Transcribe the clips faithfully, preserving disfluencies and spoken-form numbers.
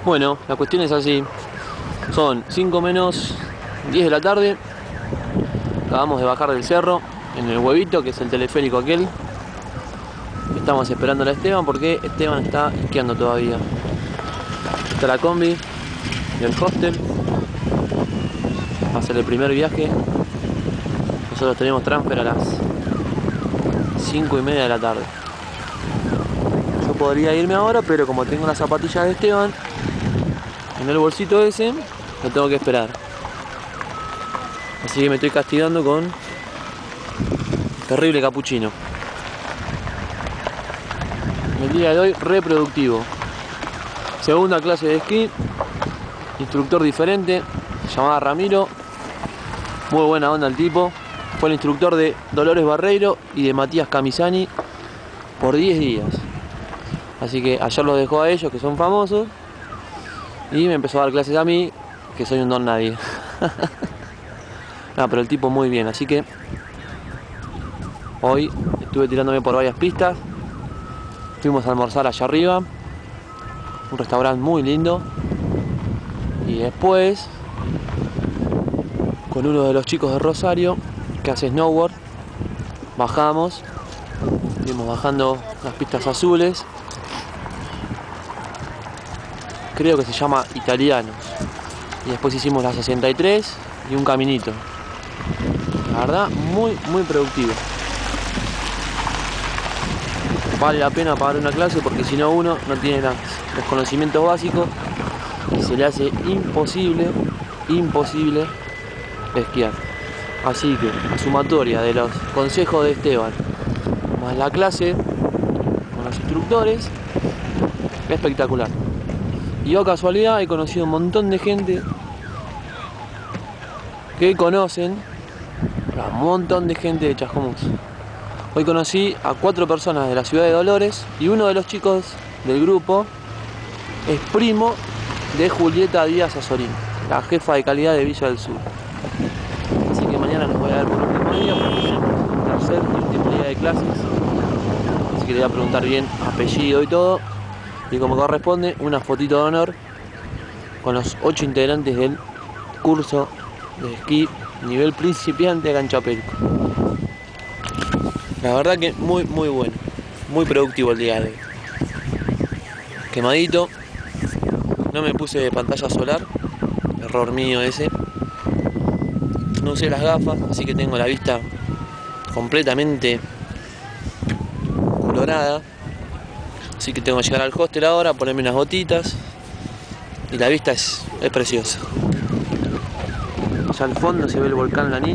Bueno, la cuestión es así. Son cinco menos diez de la tarde. Acabamos de bajar del cerro en el Huevito, que es el teleférico aquel. Estamos esperando a Esteban porque Esteban está esquiando todavía. Está la combi del hostel. Va a ser el primer viaje. Nosotros tenemos transfer a las cinco y media de la tarde. Yo podría irme ahora, pero como tengo las zapatillas de Esteban en el bolsito ese, lo tengo que esperar. Así que me estoy castigando con terrible capuchino. El día de hoy reproductivo. Segunda clase de esquí. Instructor diferente. Se llamaba Ramiro. Muy buena onda el tipo. Fue el instructor de Dolores Barreiro y de Matías Camisani por diez días. Así que ayer los dejó a ellos, que son famosos. Y me empezó a dar clases a mí, que soy un don nadie. No, pero el tipo muy bien, así que hoy estuve tirándome por varias pistas. Fuimos a almorzar allá arriba, un restaurante muy lindo. Y después, con uno de los chicos de Rosario, que hace snowboard, bajamos. Fuimos bajando las pistas azules. Creo que se llama Italianos. Y después hicimos la sesenta y tres y un caminito. La verdad, muy, muy productivo. Vale la pena pagar una clase porque si no uno no tiene las, los conocimientos básicos y se le hace imposible, imposible esquiar. Así que la sumatoria de los consejos de Esteban más la clase con los instructores, espectacular. Y yo casualidad he conocido un montón de gente que conocen a un montón de gente de Chascomús. Hoy conocí a cuatro personas de la ciudad de Dolores y uno de los chicos del grupo es primo de Julieta Díaz Azorín, la jefa de calidad de Villa del Sur. Así que mañana los voy a ver por último día, porque tenemos un tercer y último día de clases. Así que le voy a preguntar bien apellido y todo. Y como corresponde, una fotito de honor con los ocho integrantes del curso de esquí nivel principiante acá en Chapelco. La verdad que muy muy bueno, muy productivo el día de hoy. Quemadito, no me puse pantalla solar, error mío ese. No usé las gafas, así que tengo la vista completamente colorada. Así que tengo que llegar al hostel ahora, ponerme unas gotitas. Y la vista es, es preciosa. Allá al fondo se ve el volcán Lanín.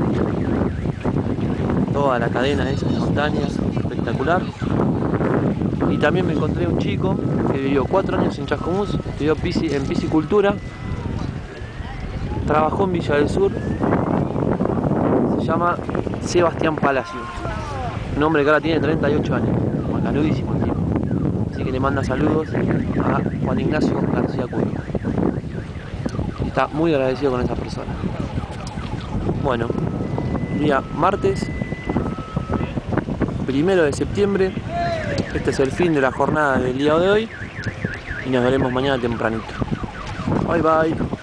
Toda la cadena de esas montañas, espectacular. Y también me encontré un chico que vivió cuatro años en Chascomús, estudió pisci, en piscicultura. Trabajó en Villa del Sur. Se llama Sebastián Palacio. Un hombre que ahora tiene treinta y ocho años. Macanudísimo el tipo. Así que le manda saludos a Juan Ignacio García Cuero. Está muy agradecido con esa persona. Bueno, día martes, primero de septiembre. Este es el fin de la jornada del día de hoy. Y nos veremos mañana tempranito. Bye bye.